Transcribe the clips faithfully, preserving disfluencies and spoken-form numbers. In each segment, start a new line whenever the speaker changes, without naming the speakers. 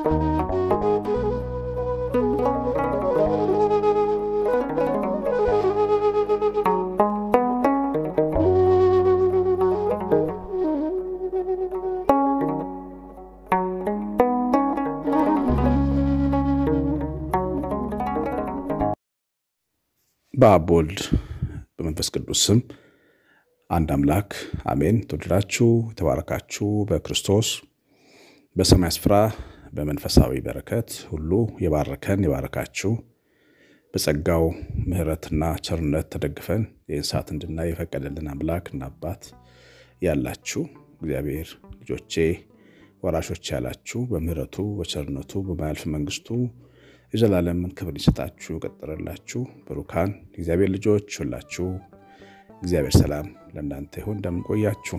በአብ ወልድ በመንፈስ ቅዱስ ስም አንድ አምላክ አሜን። ተወደዳችሁ ተባረካችሁ በክርስቶስ በሰማይ ስፍራ በመንፈሳዊ በረከት ሁሉ የባረከን የባረካችሁ በጸጋው ምሕረትና ቸርነት ተደግፈን የእንሳት እንድናይ የፈቀደልን አምላክና አባት ያላችሁ እግዚአብሔር ልጆቼ ወራሾች ያላችሁ በምህረቱ በቸርነቱ በማያልፍ መንግስቱ የዘላለምን ክብር ይሰጣችሁ ቀጥረላችሁ ብሩካን እግዚአብሔር ልጆች ሁላችሁ እግዚአብሔር ሰላም ለእናንተ ይሁን። እንደምን ቆያችሁ?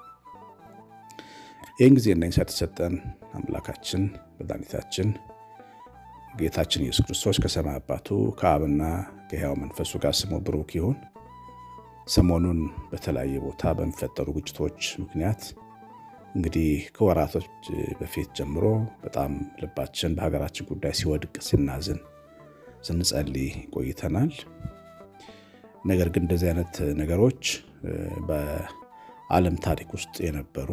ይህን ጊዜና ይሰጥ ሰጠን አምላካችን መድኃኒታችን ጌታችን ኢየሱስ ክርስቶስ ከሰማይ አባቱ ከአብና ከሕያው መንፈሱ ጋር ስሙ ብሩክ ይሁን። ሰሞኑን በተለያየ ቦታ በሚፈጠሩ ግጭቶች ምክንያት እንግዲህ ከወራቶች በፊት ጀምሮ በጣም ልባችን በሀገራችን ጉዳይ ሲወድቅ ሲናዝን ስንጸልይ ቆይተናል። ነገር ግን እንደዚህ አይነት ነገሮች በዓለም ታሪክ ውስጥ የነበሩ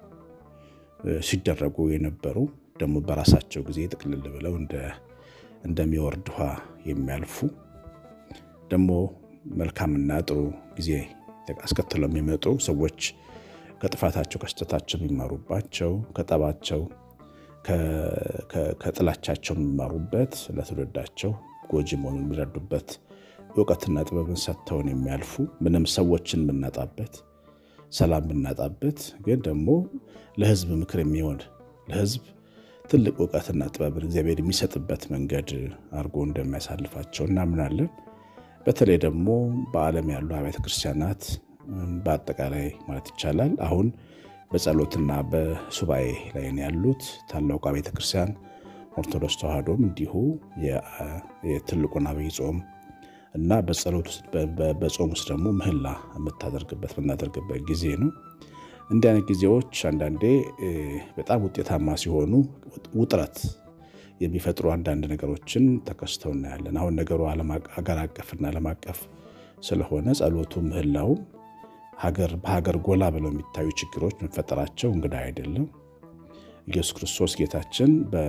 ሲደረጉ የነበሩ ደግሞ በራሳቸው ጊዜ ጥቅልል ብለው እንደ እንደሚወርድ ውሃ የሚያልፉ ደግሞ መልካምና ጥሩ ጊዜ አስከትለው የሚመጡ ሰዎች ከጥፋታቸው ከስተታቸው የሚማሩባቸው ከጠባቸው ከጥላቻቸው የሚማሩበት ለትውልዳቸው ጎጂ መሆኑን የሚረዱበት ዕውቀትና ጥበብን ሰጥተውን የሚያልፉ ምንም ሰዎችን የምናጣበት ሰላም የምናጣበት ግን ደግሞ ለሕዝብ ምክር የሚሆን ለሕዝብ ትልቅ ዕውቀትና ጥበብን እግዚአብሔር የሚሰጥበት መንገድ አድርጎ እንደሚያሳልፋቸው እናምናለን። በተለይ ደግሞ በዓለም ያሉ አብያተ ክርስቲያናት በአጠቃላይ ማለት ይቻላል አሁን በጸሎትና በሱባኤ ላይ ያሉት ታላቁ ቤተ ክርስቲያን ኦርቶዶክስ ተዋህዶም እንዲሁ የትልቁን አብይ ጾም እና በጸሎት ውስጥ በጾም ውስጥ ደግሞ ምህላ የምታደርግበት የምናደርግበት ጊዜ ነው። እንዲህ አይነት ጊዜዎች አንዳንዴ በጣም ውጤታማ ሲሆኑ ውጥረት የሚፈጥሩ አንዳንድ ነገሮችን ተከስተው እናያለን። አሁን ነገሩ ዓለም አቀፍና ዓለም አቀፍ ስለሆነ ጸሎቱ ምህላው ሀገር በሀገር ጎላ ብለው የሚታዩ ችግሮች መፈጠራቸው እንግዳ አይደለም። ኢየሱስ ክርስቶስ ጌታችን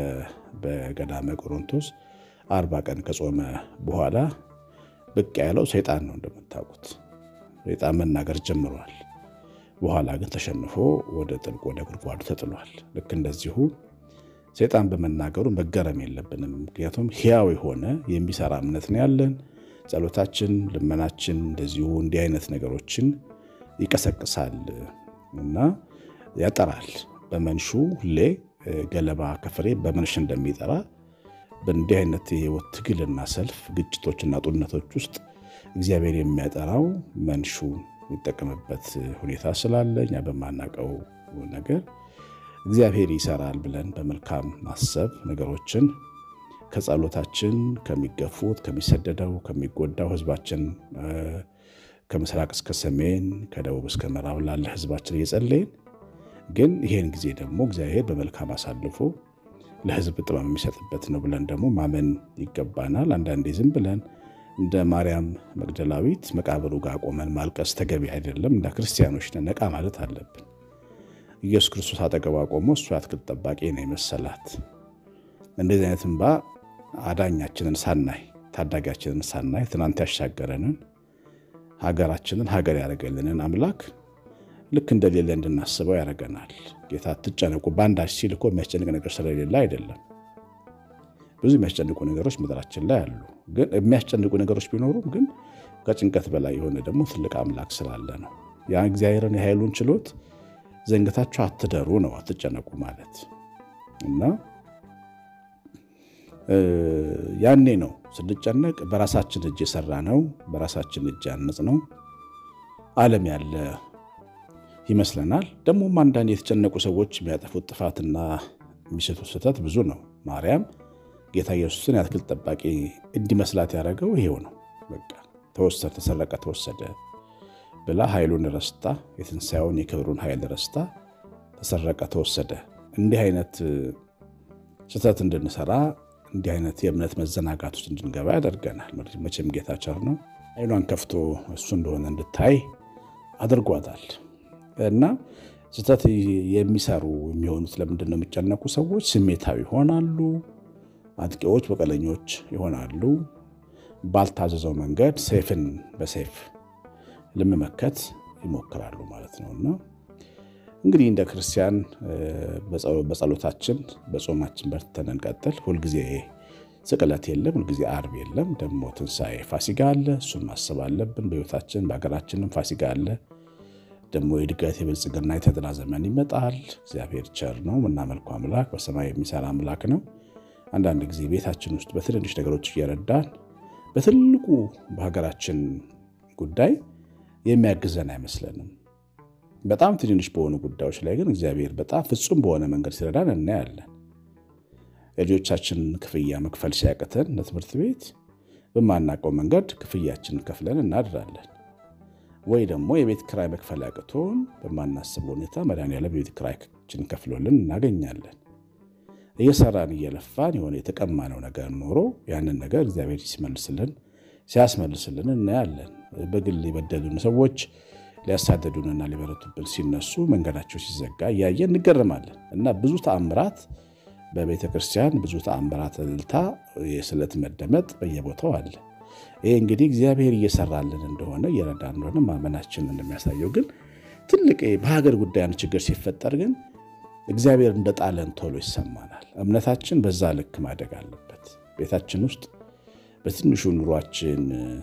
በገዳመ ቆሮንቶስ አርባ ቀን ከጾመ በኋላ ብቅ ያለው ሰይጣን ነው። እንደምታውቁት ሰይጣን መናገር ጀምሯል። በኋላ ግን ተሸንፎ ወደ ጥልቅ ወደ ጉድጓዱ ተጥሏል። ልክ እንደዚሁ ሰይጣን በመናገሩ መገረም የለብንም። ምክንያቱም ሕያው የሆነ የሚሰራ እምነት ነው ያለን። ጸሎታችን ልመናችን እንደዚሁ እንዲህ አይነት ነገሮችን ይቀሰቅሳል እና ያጠራል። በመንሹ ሁሌ ገለባ ከፍሬ በመንሽ እንደሚጠራ በእንዲህ አይነት የህይወት ትግልና ሰልፍ ግጭቶችና ጦርነቶች ውስጥ እግዚአብሔር የሚያጠራው መንሹ የሚጠቀምበት ሁኔታ ስላለ እኛ በማናቀው ነገር እግዚአብሔር ይሰራል ብለን በመልካም ማሰብ ነገሮችን ከጸሎታችን ከሚገፉት ከሚሰደደው ከሚጎዳው ህዝባችን ከምስራቅ እስከ ሰሜን ከደቡብ እስከ ምዕራብ ላለ ህዝባችን እየጸለይን ግን ይሄን ጊዜ ደግሞ እግዚአብሔር በመልካም አሳልፎ ለህዝብ ጥበብ የሚሰጥበት ነው ብለን ደግሞ ማመን ይገባናል። አንዳንዴ ዝም ብለን እንደ ማርያም መግደላዊት መቃብሩ ጋር ቆመን ማልቀስ ተገቢ አይደለም። እንደ ክርስቲያኖች ነቃ ማለት አለብን። ኢየሱስ ክርስቶስ አጠገቧ ቆሞ እሱ አትክልት ጠባቂ ነው የመሰላት። እንደዚህ አይነት እንባ አዳኛችንን ሳናይ ታዳጊያችንን ሳናይ ትናንት ያሻገረንን ሀገራችንን ሀገር ያደረገልንን አምላክ ልክ እንደሌለ እንድናስበው ያደርገናል። ጌታ አትጨነቁ ባንዳች ሲል እኮ የሚያስጨንቅ ነገር ስለሌለ አይደለም። ብዙ የሚያስጨንቁ ነገሮች ምድራችን ላይ አሉ። ግን የሚያስጨንቁ ነገሮች ቢኖሩም ግን ከጭንቀት በላይ የሆነ ደግሞ ትልቅ አምላክ ስላለ ነው። ያ እግዚአብሔርን የኃይሉን ችሎት ዘንግታችሁ አትደሩ ነው አትጨነቁ ማለት እና ያኔ ነው ስንጨነቅ በራሳችን እጅ የሰራ ነው በራሳችን እጅ ያነጽ ነው ዓለም ያለ ይመስለናል። ደግሞ አንዳንድ የተጨነቁ ሰዎች የሚያጠፉት ጥፋትና የሚሰጡት ስህተት ብዙ ነው። ማርያም ጌታ ኢየሱስን የአትክልት ጠባቂ እንዲመስላት ያደረገው ይሄው ነው። በቃ ተወሰደ ተሰረቀ ተወሰደ ብላ ኃይሉን ረስታ የትንሣኤውን የክብሩን ኃይል ረስታ ተሰረቀ ተወሰደ እንዲህ አይነት ስተት እንድንሰራ እንዲህ አይነት የእምነት መዘናጋት ውስጥ እንድንገባ ያደርገናል። መቼም ጌታ ቸር ነው። አይኗን ከፍቶ እሱ እንደሆነ እንድታይ አድርጓታል። እና ስተት የሚሰሩ የሚሆኑት ለምንድን ነው የሚጨነቁ ሰዎች? ስሜታዊ ይሆናሉ፣ አጥቂዎች በቀለኞች ይሆናሉ። ባልታዘዘው መንገድ ሰይፍን በሰይፍ ለመመከት ይሞክራሉ ማለት ነውና እንግዲህ እንደ ክርስቲያን በጸሎታችን በጾማችን በርተን እንቀጥል። ሁል ጊዜ ስቅለት የለም፣ ሁል ጊዜ ዓርብ የለም። ደግሞ ትንሣኤ ፋሲካ አለ። እሱን ማሰብ አለብን። በሕይወታችን በአገራችንም ፋሲካ አለ። ደግሞ የድጋት የብልጽግና የተድላ ዘመን ይመጣል። እግዚአብሔር ቸር ነው። የምናመልከው አምላክ በሰማይ የሚሰራ አምላክ ነው። አንዳንድ ጊዜ ቤታችን ውስጥ በትንንሽ ነገሮች እየረዳን በትልቁ በሀገራችን ጉዳይ የሚያግዘን አይመስለንም። በጣም ትንንሽ በሆኑ ጉዳዮች ላይ ግን እግዚአብሔር በጣም ፍጹም በሆነ መንገድ ሲረዳን እናያለን። ልጆቻችን ክፍያ መክፈል ሲያቅተን ለትምህርት ቤት በማናውቀው መንገድ ክፍያችንን ከፍለን እናድራለን። ወይ ደግሞ የቤት ኪራይ መክፈል ያቅቶን በማናስበው ሁኔታ መድኃኒዓለም የቤት ኪራያችንን ከፍሎልን እናገኛለን። እየሰራን እየለፋን የሆነ የተቀማነው ነገር ኖሮ ያንን ነገር እግዚአብሔር ሲመልስልን ሲያስመልስልን እናያለን። በግል የበደሉን ሰዎች ሊያሳደዱንና ሊበረቱብን ሲነሱ መንገዳቸው ሲዘጋ እያየን እንገረማለን። እና ብዙ ተአምራት በቤተ ክርስቲያን ብዙ ተአምራት እልልታ የስለት መደመጥ በየቦታው አለ። ይሄ እንግዲህ እግዚአብሔር እየሰራልን እንደሆነ እየረዳን እንደሆነ ማመናችንን እንደሚያሳየው ግን ትልቅ በሀገር ጉዳይ ችግር ሲፈጠር ግን እግዚአብሔር እንደጣለን ቶሎ ይሰማናል። እምነታችን በዛ ልክ ማደግ አለበት። ቤታችን ውስጥ በትንሹ ኑሯችን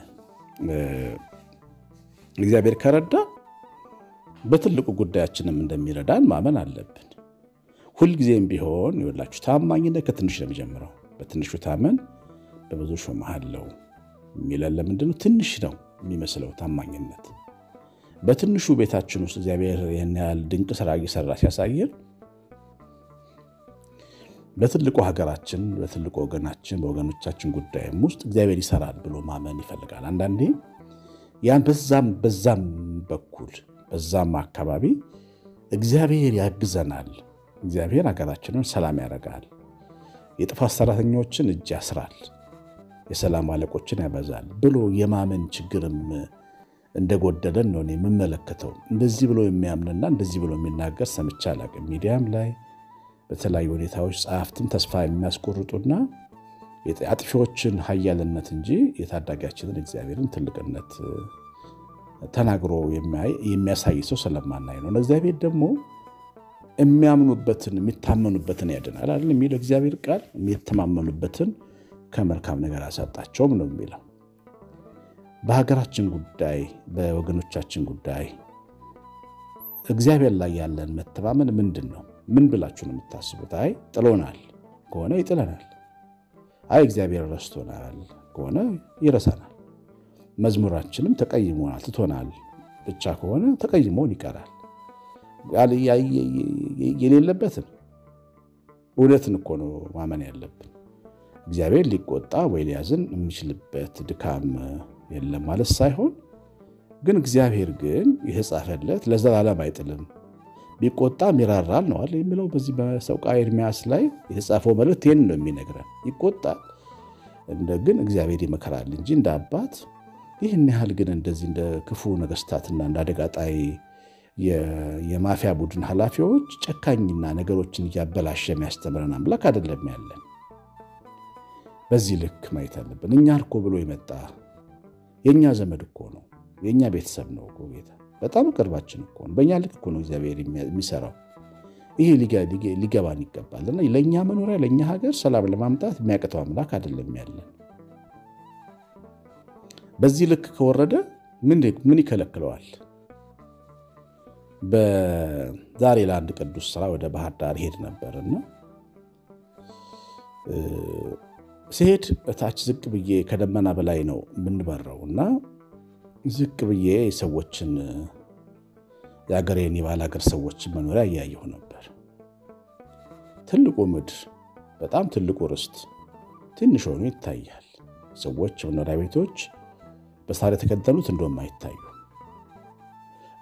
እግዚአብሔር ከረዳ በትልቁ ጉዳያችንም እንደሚረዳን ማመን አለብን። ሁል ጊዜም ቢሆን ይወላችሁ ታማኝነት ከትንሽ ነው የሚጀምረው። በትንሹ ታመን በብዙ ሾመሃለው የሚለን ለምንድነው? ትንሽ ነው የሚመስለው ታማኝነት። በትንሹ ቤታችን ውስጥ እግዚአብሔር ያን ያህል ድንቅ ስራ እየሰራ ሲያሳየን በትልቁ ሀገራችን በትልቁ ወገናችን በወገኖቻችን ጉዳይም ውስጥ እግዚአብሔር ይሰራል ብሎ ማመን ይፈልጋል። አንዳንዴ ያን በዛም በዛም በኩል በዛም አካባቢ እግዚአብሔር ያግዘናል። እግዚአብሔር ሀገራችንን ሰላም ያደርጋል። የጥፋት ሰራተኞችን እጅ ያስራል፣ የሰላም አለቆችን ያበዛል ብሎ የማመን ችግርም እንደጎደለን ነው የምመለከተው። እንደዚህ ብሎ የሚያምንና እንደዚህ ብሎ የሚናገር ሰምቼ አላውቅም። ሚዲያም ላይ በተለያዩ ሁኔታዎች ጸሐፍትም ተስፋ የሚያስቆርጡና የአጥፊዎችን ኃያልነት እንጂ የታዳጊያችንን እግዚአብሔርን ትልቅነት ተናግሮ የሚያሳይ ሰው ስለማናይ ነው። እግዚአብሔር ደግሞ የሚያምኑበትን የሚታመኑበትን ያድናል አይደል የሚለው እግዚአብሔር ቃል። የሚተማመኑበትን ከመልካም ነገር አሳጣቸውም ነው የሚለው። በሀገራችን ጉዳይ በወገኖቻችን ጉዳይ እግዚአብሔር ላይ ያለን መተማመን ምንድነው? ምን ብላችሁ ነው የምታስቡት? አይ ጥሎናል ከሆነ ይጥለናል፣ አይ እግዚአብሔር ረስቶናል ከሆነ ይረሳናል፣ መዝሙራችንም ተቀይሞናል ትቶናል ብቻ ከሆነ ተቀይሞን ይቀራል። የሌለበትን እውነትን እኮ ነው ማመን ያለብን። እግዚአብሔር ሊቆጣ ወይ ሊያዝን የሚችልበት ድካም የለም ማለት ሳይሆን ግን እግዚአብሔር ግን የተጻፈለት ለዘላለም አይጥልም፣ ቢቆጣም ይራራል ነው አይደል የሚለው። በዚህ በሰቆቃወ ኤርምያስ ላይ የተጻፈው መልእክት ይሄን ነው የሚነግረን። ይቆጣል እንደግን እግዚአብሔር ይመከራል እንጂ እንደ አባት ይህን ያህል ግን እንደዚህ እንደ ክፉ ነገስታትና እንደ አደጋጣይ የማፊያ ቡድን ኃላፊዎች ጨካኝና ነገሮችን እያበላሸ የሚያስተምረን አምላክ አይደለም ያለን። በዚህ ልክ ማየት አለብን። እኛ እኮ ብሎ ይመጣ የኛ ዘመድ እኮ ነው፣ የኛ ቤተሰብ ነው እኮ ጌታ። በጣም ቅርባችን እኮ ነው። በእኛ ልክ እኮ ነው እግዚአብሔር የሚሰራው። ይሄ ሊገባን ይገባልና ለኛ መኖሪያ ለኛ ሀገር ሰላም ለማምጣት የሚያቅተው አምላክ አይደለም ያለን። በዚህ ልክ ከወረደ ምን ምን ይከለክለዋል? በዛሬ ለአንድ ቅዱስ ስራ ወደ ባህር ዳር ሄድ ነበርና ሲሄድ እታች ዝቅ ብዬ ከደመና በላይ ነው ምንበረውና ዝቅ ብዬ ሰዎችን ያገሬን የባላገር ሰዎችን መኖሪያ ያያየሁ ነበር። ትልቁ ምድር በጣም ትልቁ ርስት ትንሽ ሆኖ ይታያል። ሰዎች መኖሪያ ቤቶች በሳር የተከደኑት እንደውም አይታዩ፣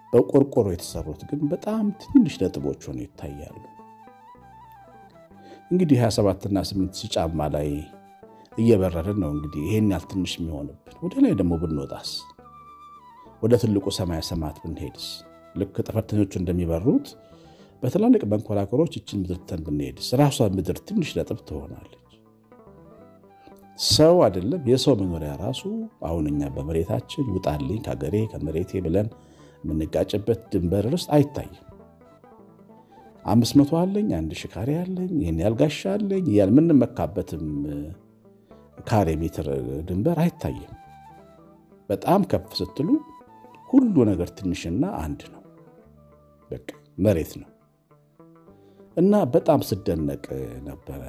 በቆርቆሮ የተሰሩት ግን በጣም ትንሽ ነጥቦች ሆነው ይታያሉ። እንግዲህ ሃያ ሰባት እና ስምንት ሺህ ጫማ ላይ እየበረርን ነው። እንግዲህ ይሄን ያህል ትንሽ የሚሆንብን ወደ ላይ ደግሞ ብንወጣስ ወደ ትልቁ ሰማይ ሰማት ብንሄድስ ልክ ጠፈርተኞቹ እንደሚበሩት በትላልቅ መንኮራኩሮች እችን ምድር ተን ብንሄድስ ራሷ ምድር ትንሽ ነጥብ ትሆናለች። ሰው አይደለም የሰው መኖሪያ ራሱ አሁን እኛ በመሬታችን ውጣልኝ ከገሬ ከመሬቴ ብለን ምንጋጭበት ድንበር ርስ አይታይም። አምስት መቶ አለኝ አንድ ሺህ ካሬ አለኝ ይሄን ያልጋሻ አለኝ ያን ምን መካበትም ካሬ ሜትር ድንበር አይታይም። በጣም ከፍ ስትሉ ሁሉ ነገር ትንሽና አንድ ነው። በቃ መሬት ነው እና በጣም ስደነቅ ነበር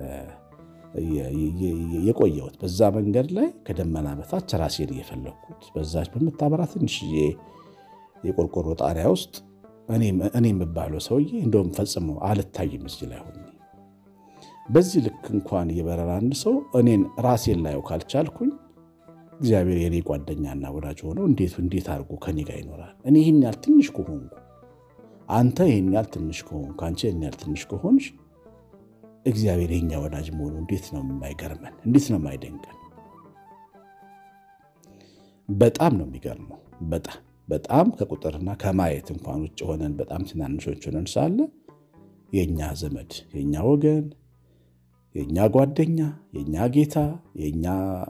የቆየሁት በዛ መንገድ ላይ ከደመና በታች ራሴን እየፈለኩት በዛች በመታበራ ትንሽዬ የቆርቆሮ ጣሪያ ውስጥ እኔ እኔ የምባለው ሰውዬ እንደውም ፈጽሞ አልታይም እዚህ ላይ ሆኜ በዚህ ልክ እንኳን የበረራ አንድ ሰው እኔን ራሴን ላይው ካልቻልኩኝ እግዚአብሔር የኔ ጓደኛና ወዳጅ ሆኖ እንዴት እንዴት አድርጎ ከኔ ጋር ይኖራል? እኔ ይሄን ያህል ትንሽ ከሆንኩ አንተ ይሄን ያህል ትንሽ ከሆንኩ አንቺ ይሄን ያህል ትንሽ ከሆንሽ እግዚአብሔር የኛ ወዳጅ መሆኑ እንዴት ነው የማይገርመን? እንዴት ነው የማይደንቀን? በጣም ነው የሚገርመው። በጣም በጣም ከቁጥርና ከማየት እንኳን ውጭ ሆነን በጣም ትናንሾች ሆነን ሳለ የኛ ዘመድ የኛ ወገን የኛ ጓደኛ የኛ ጌታ የኛ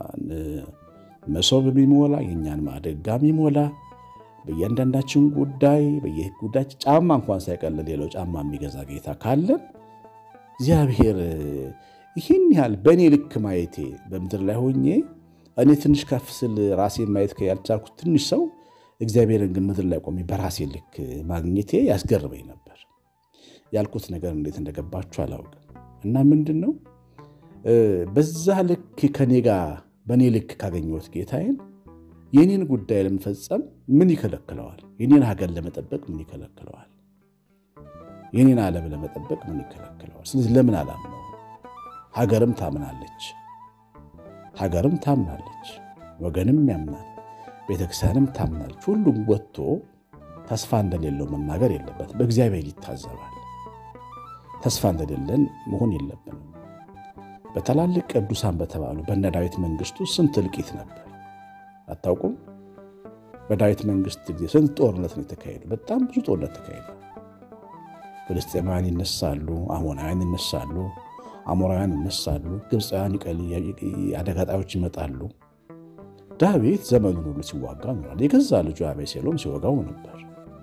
መሶብ የሚሞላ የኛን ማደጋ የሚሞላ በእያንዳንዳችን ጉዳይ በየጉዳይ ጫማ እንኳን ሳይቀር ሌላው ጫማ የሚገዛ ጌታ ካለን እግዚአብሔር ይህን ያህል በእኔ ልክ ማየቴ በምድር ላይ ሆኜ እኔ ትንሽ ከፍ ስል ራሴን ማየት ያልቻልኩት ትንሽ ሰው እግዚአብሔርን ግን ምድር ላይ ቆሜ በራሴ ልክ ማግኘቴ ያስገርመኝ ነበር። ያልኩት ነገር እንዴት እንደገባችሁ አላውቅም። እና ምንድነው በዛ ልክ ከኔ ጋር በኔ ልክ ካገኘሁት ጌታዬን የኔን ጉዳይ ለመፈጸም ምን ይከለክለዋል? የኔን ሀገር ለመጠበቅ ምን ይከለክለዋል? የኔን ዓለም ለመጠበቅ ምን ይከለክለዋል? ስለዚህ ለምን አላምነው? ሀገርም ታምናለች ሀገርም ታምናለች ወገንም ያምናል ቤተክርስቲያንም ታምናለች። ሁሉም ወጥቶ ተስፋ እንደሌለው መናገር የለበትም። በእግዚአብሔር ይታዘባል። ተስፋ እንደሌለን መሆን የለብንም። በተላልቅ ቅዱሳን በተባሉ በእነ ዳዊት መንግስቱ ስንት ልቂት ነበር አታውቁም? በዳዊት መንግስት ጊዜ ስንት ጦርነት ነው የተካሄደው? በጣም ብዙ ጦርነት ተካሄደ። ፍልስጤማውያን ይነሳሉ፣ አሞናውያን ይነሳሉ፣ አሞራውያን ይነሳሉ፣ ግብፃውያን አደጋጣዮች ይመጣሉ። ዳዊት ዘመኑን ሁሉ ሲዋጋ ኖሯል። የገዛ ልጁ አቤሴሎም ሲወጋው ነበር።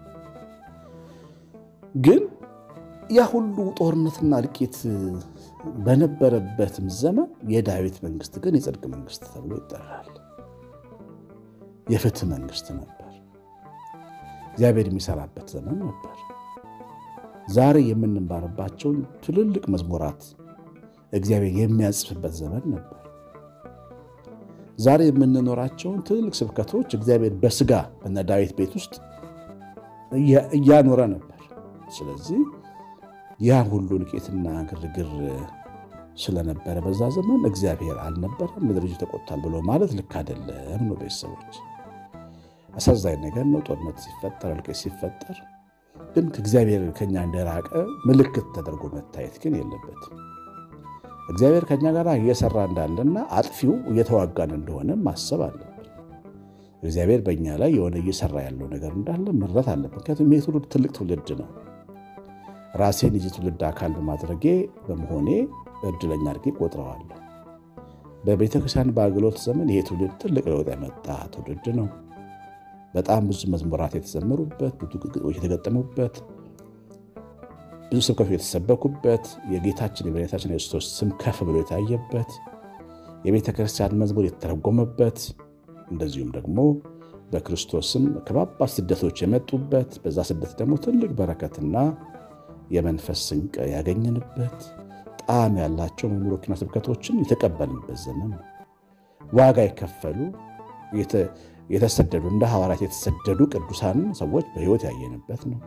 ግን ያ ሁሉ ጦርነትና ልቂት በነበረበትም ዘመን የዳዊት መንግስት ግን የጽድቅ መንግስት ተብሎ ይጠራል። የፍትህ መንግስት ነበር። እግዚአብሔር የሚሰራበት ዘመን ነበር። ዛሬ የምንባርባቸው ትልልቅ መዝሙራት እግዚአብሔር የሚያጽፍበት ዘመን ነበር። ዛሬ የምንኖራቸው ትልልቅ ስብከቶች እግዚአብሔር በስጋ በእነ ዳዊት ቤት ውስጥ እያኖረ ነበር። ስለዚህ ያ ሁሉ ልቂትና ግርግር ስለነበረ በዛ ዘመን እግዚአብሔር አልነበረም ምድር ተቆጣል ብሎ ማለት ልክ አይደለም ነው። ቤተሰቦች አሳዛኝ ነገር ነው። ጦርነት ሲፈጠር ልቂት ሲፈጠር ግን እግዚአብሔር ከኛ እንደራቀ ምልክት ተደርጎ መታየት ግን የለበትም። እግዚአብሔር ከኛ ጋር እየሰራ እንዳለና አጥፊው እየተዋጋን እንደሆነ ማሰብ አለብን። እግዚአብሔር በእኛ ላይ የሆነ እየሰራ ያለው ነገር እንዳለ መረዳት አለብን። ምክንያቱም ይህ ትውልድ ትልቅ ትውልድ ነው። ራሴን የዚህ ትውልድ አካል በማድረጌ በመሆኔ እድለኛ አድርጌ ቆጥረዋለሁ። በቤተክርስቲያን በአገልግሎት ዘመን ይሄ ትውልድ ትልቅ ለውጥ ያመጣ ትውልድ ነው። በጣም ብዙ መዝሙራት የተዘመሩበት፣ ብዙ ግጥሞች የተገጠሙበት፣ ብዙ ስብከቶች የተሰበኩበት፣ የጌታችን የመድኃኒታችን የክርስቶስ ስም ከፍ ብሎ የታየበት፣ የቤተክርስቲያን መዝሙር የተተረጎመበት፣ እንደዚሁም ደግሞ በክርስቶስም ከባባድ ስደቶች የመጡበት፣ በዛ ስደት ደግሞ ትልቅ በረከትና የመንፈስ ስንቅ ያገኘንበት፣ ጣዕም ያላቸው መዝሙሮችና ስብከቶችን የተቀበልንበት ዘመን ነው። ዋጋ የከፈሉ የተሰደዱ እንደ ሐዋርያት የተሰደዱ ቅዱሳን ሰዎች በሕይወት ያየንበት ነው።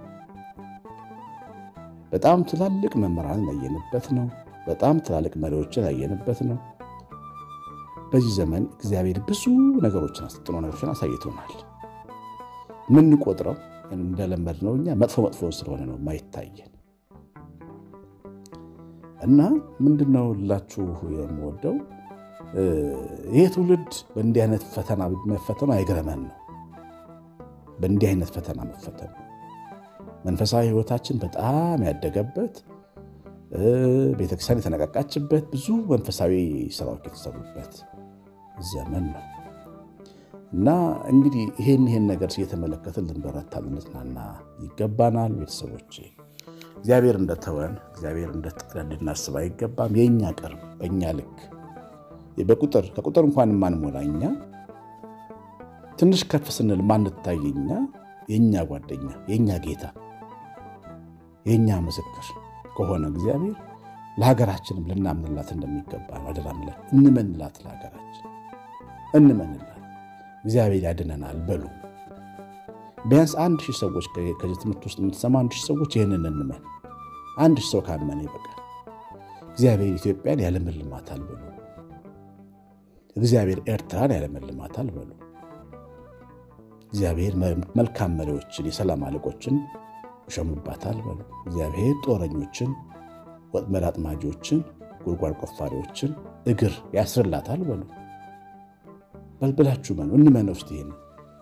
በጣም ትላልቅ መምህራን ያየንበት ነው። በጣም ትላልቅ መሪዎችን ያየንበት ነው። በዚህ ዘመን እግዚአብሔር ብዙ ነገሮችን አስተጥኖ ነገሮችን አሳይቶናል። ምን ቆጥረው እንደለመድነው እኛ መጥፎ መጥፎን ስለሆነ ነው ማይታየን። እና ምንድነው ላችሁ የምወደው ይሄ ትውልድ በእንዲህ አይነት ፈተና መፈተኑ አይገረመን ነው። በእንዲህ አይነት ፈተና መፈተኑ መንፈሳዊ ህይወታችን በጣም ያደገበት ቤተክርስቲያን የተነቃቃችበት ብዙ መንፈሳዊ ስራዎች የተሰሩበት ዘመን ነው እና እንግዲህ ይሄን ይሄን ነገር እየተመለከትን ልንበረታ ልንጽናና ይገባናል። ቤተሰቦቼ እግዚአብሔር እንደተወን እግዚአብሔር እንደተጠለን ልናስብ አይገባም። የኛ ቅርብ በእኛ ልክ በቁጥር ከቁጥር እንኳን ማንሞላኛ ትንሽ ከፍ ስንል ማንታየኛ የኛ ጓደኛ የኛ ጌታ የኛ ምስክር ከሆነ እግዚአብሔር ለሀገራችንም ልናምንላት እንደሚገባ አደራምላ እንመንላት። ለሀገራችን እንመንላት። እግዚአብሔር ያድነናል በሉ። ቢያንስ አንድ ሺህ ሰዎች ከዚህ ትምህርት ውስጥ የምትሰማ አንድ ሺህ ሰዎች ይሄንን እንመን። አንድ ሺህ ሰው ካመነ ይበቃል። እግዚአብሔር ኢትዮጵያን ያለመልማታል በሉ። እግዚአብሔር ኤርትራን ያለመልማታል በሉ። እግዚአብሔር መልካም መሪዎችን የሰላም አለቆችን ይሾምባታል በሉ። እግዚአብሔር ጦረኞችን ወጥመድ አጥማጆችን ጉድጓድ ቆፋሪዎችን እግር ያስርላታል በሉ። በልብላችሁ መኑ እንመነው። እስቲ ይሄን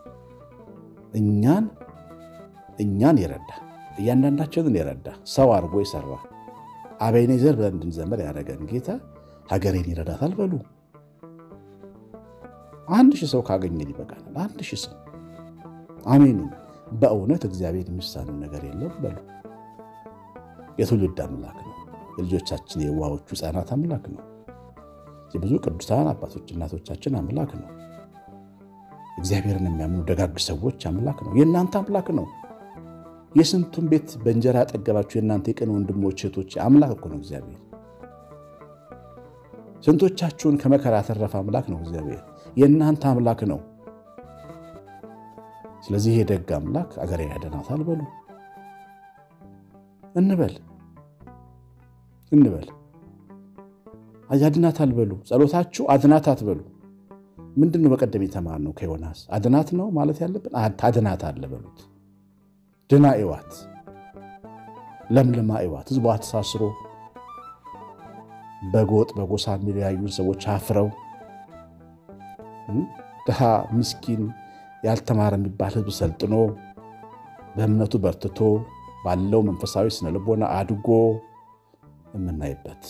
እኛን እኛን ይረዳ እያንዳንዳችንን ይረዳ ሰው አርጎ ይሰራ አቤኔዘር ብለን እንድንዘምር ያደረገን ጌታ ሀገሬን ይረዳታል በሉ። አንድ ሺህ ሰው ካገኘን ይበቃል። አንድ ሺህ ሰው አሜን። በእውነት እግዚአብሔር የሚሳነው ነገር የለም በሉ። የትውልድ አምላክ ነው። የልጆቻችን የዋሆቹ ሕፃናት አምላክ ነው። የብዙ ቅዱሳን አባቶች እናቶቻችን አምላክ ነው። እግዚአብሔርን የሚያምኑ ደጋግ ሰዎች አምላክ ነው። የእናንተ አምላክ ነው። የስንቱን ቤት በእንጀራ ያጠገባችሁ የእናንተ የቅን ወንድሞች እህቶች አምላክ እኮ ነው እግዚአብሔር። ስንቶቻችሁን ከመከራ ያተረፈ አምላክ ነው እግዚአብሔር። የእናንተ አምላክ ነው። ስለዚህ የደግ አምላክ አገሬን ያድናታል በሉ። እንበል እንበል አያድናታል በሉ። ጸሎታችሁ አድናታት በሉ። ምንድነው በቀደም የተማርነው ከዮናስ? አድናት ነው ማለት ያለብን። አድናታል በሉት። ድና እዋት ለምልማ እዋት ህዝቧ ተሳስሮ በጎጥ በጎሳ የሚለያዩ ሰዎች አፍረው ድሃ ምስኪን ያልተማረ የሚባል ህዝብ ሰልጥኖ በእምነቱ በርትቶ ባለው መንፈሳዊ ስነልቦና አድጎ የምናይበት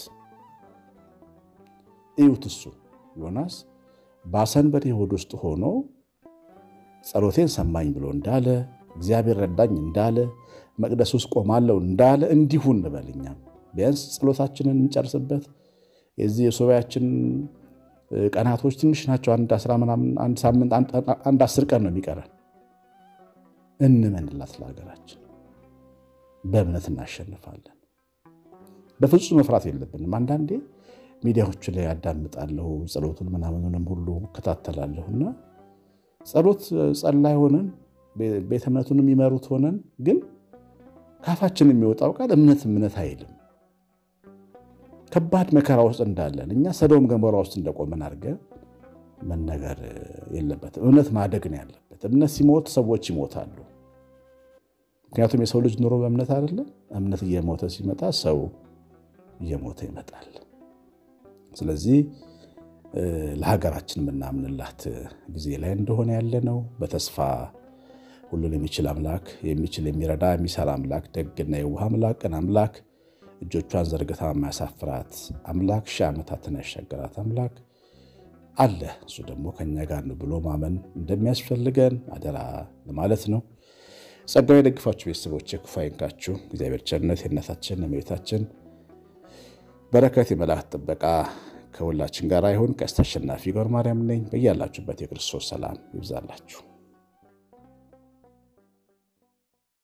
እዩት። እሱ ዮናስ በሰንበሪ ሆድ ውስጥ ሆኖ ጸሎቴን ሰማኝ ብሎ እንዳለ እግዚአብሔር ረዳኝ እንዳለ መቅደስ ውስጥ ቆማለሁ እንዳለ እንዲሁ እንበልኛ። ቢያንስ ጸሎታችንን እንጨርስበት። የዚህ የሶባያችን ቀናቶች ትንሽ ናቸው። አንድ አስራ ምናምን አንድ ሳምንት አንድ አስር ቀን ነው የሚቀረን። እንመንላት ለሀገራችን። በእምነት እናሸንፋለን። በፍጹም መፍራት የለብንም። አንዳንዴ ሚዲያዎች ላይ ያዳምጣለሁ ጸሎቱን ምናምኑንም ሁሉ ከታተላለሁና ጸሎት ጸላይ ሆነን ቤተ እምነቱን የሚመሩት ሆነን ግን ካፋችን የሚወጣው ቃል እምነት እምነት አይልም። ከባድ መከራ ውስጥ እንዳለን እኛ ሰዶም ገሞራ ውስጥ እንደቆመን አድርገን መነገር የለበትም። እምነት ማደግ ነው ያለበት። እምነት ሲሞት ሰዎች ይሞታሉ። ምክንያቱም የሰው ልጅ ኑሮ በእምነት አይደለም። እምነት እየሞተ ሲመጣ ሰው እየሞተ ይመጣል። ስለዚህ ለሀገራችን ምናምንላት ጊዜ ላይ እንደሆነ ያለ ነው። በተስፋ ሁሉን የሚችል አምላክ የሚችል የሚረዳ የሚሰራ አምላክ ደግና የዋህ አምላክ ቀን አምላክ እጆቿን ዘርግታ ማሳፍራት አምላክ ሺህ ዓመታትን ያሻገራት አምላክ አለ። እሱ ደግሞ ከኛ ጋር ነው ብሎ ማመን እንደሚያስፈልገን አደራ ለማለት ነው። ጸጋው ይደግፋችሁ ቤተሰቦቼ፣ ክፉ አይንካችሁ። እግዚአብሔር ቸርነት የእናታችን የእመቤታችን በረከት የመላእክት ጥበቃ ከሁላችን ጋር ይሁን። ቀሲስ አሸናፊ ገብረ ማርያም ነኝ። በያላችሁበት የክርስቶስ ሰላም ይብዛላችሁ።